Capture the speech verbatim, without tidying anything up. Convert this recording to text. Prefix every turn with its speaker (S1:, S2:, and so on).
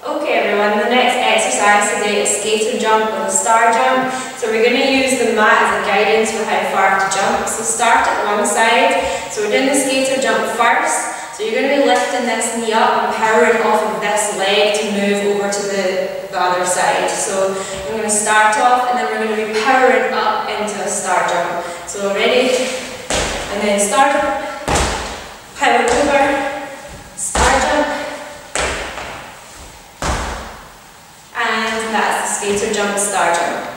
S1: Okay everyone, the next exercise today is skater jump with a star jump. So we're going to use the mat as a guidance for how far to jump. So start at one side. So we're doing the skater jump first. So you're going to be lifting this knee up and powering off of this leg to move over to the, the other side. So I'm going to start off and then we're going to be powering up into a star jump. So ready? And then star jump, power over, star jump. And that's the skater jump, star jump.